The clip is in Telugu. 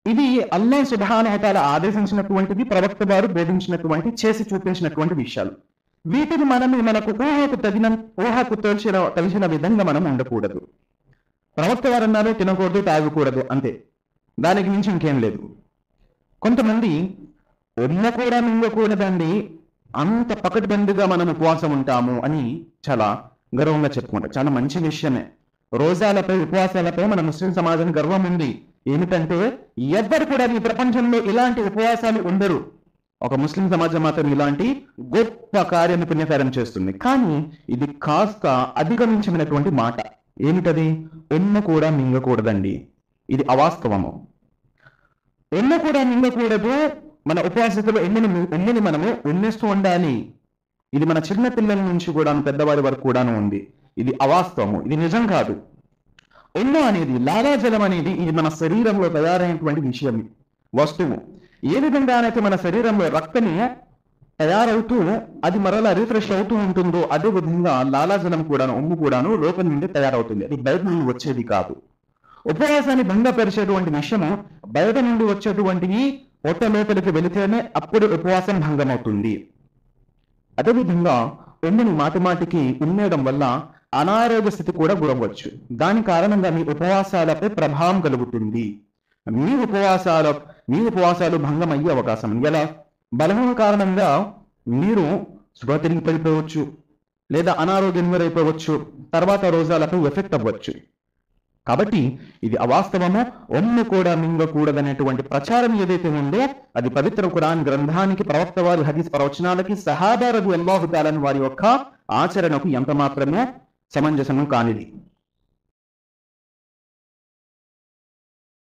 ఇది అల్లాహ్ సుబ్హానహు వ తఆలా ఆదేశించినటువంటిది, ప్రవక్త వారు బోధించినటువంటి, చేసి చూపించినటువంటి విషయాలు. వీటిని మనకు ఊహకు తెలిసిన విధంగా మనం ఉండకూడదు. ప్రవక్త వారు అన్నారు తినకూడదు, తాగకూడదు, అంతే, దానికి మించి ఇంకేం లేదు. కొంతమంది కూడా మింగకూడదండి, అంత పకడ్బందీగా మనం ఉపవాసం ఉంటాము అని చాలా గర్వంగా చెప్పుకుంటారు. చాలా మంచి విషయమే. రోజాలపై, ఉపవాసాలపై మన ముస్లిం సమాజం గర్వం ఉంది. ఏమిటంటే ఎవ్వరు కూడా ఈ ప్రపంచంలో ఇలాంటి ఉపవాసాలు ఉండరు. ఒక ముస్లిం సమాజం మాత్రం ఇలాంటి గొప్ప కార్యాన్ని, పుణ్యకార్యం చేస్తుంది. కానీ ఇది కాస్త అధిగమించినటువంటి మాట. ఏమిటది? కూడా మింగకూడదండి. ఇది అవాస్తవము. కూడా మింగకూడదు. మన ఉపవాసతలో ఎన్నెని మనము ఉన్నిస్తూ ఉండాలి. ఇది మన చిన్న పిల్లల నుంచి కూడా పెద్దవారి వరకు కూడాను ఉంది. ఇది అవాస్తవము, ఇది నిజం కాదు. అనేది, లాలాజలం అనేది, ఇది మన శరీరంలో తయారైనటువంటి విషయం, వస్తువు. ఏ విధంగానైతే మన శరీరంలో రక్తము తయారవుతూ అది మరలా రిఫ్రెష్ అవుతూ ఉంటుందో, అదే విధంగా లాలాజలం కూడాను, ఉమ్ము కూడాను లోపల నుండి తయారవుతుంది. అది బయట నుండి వచ్చేది కాదు. ఉపవాసాన్ని భంగపరిచేటువంటి విషయము బయట నుండి వచ్చేటువంటివి పొట్ట లోపలికి వెళితేనే అప్పుడు ఉపవాసం భంగమవుతుంది. అదేవిధంగా ఉమ్ముని మాటిమాటికి ఉమ్మేయడం వల్ల అనారోగ్య స్థితి కూడా గురవచ్చు. దాని కారణంగా మీ ఉపవాసాలపై ప్రభావం కలుగుతుంది. మీ ఉపవాసాలు భంగం అయ్యే అవకాశం. ఎలా? బలహీన కారణంగా మీరు స్పృహ తిరిగి పడిపోవచ్చు, లేదా అనారోగ్యం ఎదురైపోవచ్చు, తర్వాత రోజాలకు ఎఫెక్ట్ అవ్వచ్చు. కాబట్టి ఇది అవాస్తవము. కూడా మింగకూడదనేటువంటి ప్రచారం ఏదైతే ఉందో అది పవిత్ర ఖురాన్ గ్రంథానికి, ప్రవక్త వారి హదీస్ ప్రవచనాలకి, సహాబా రలియల్లాహు తఆలా వారి యొక్క ఆచరణకు ఎంత మాత్రమే సమంజసము కానిది.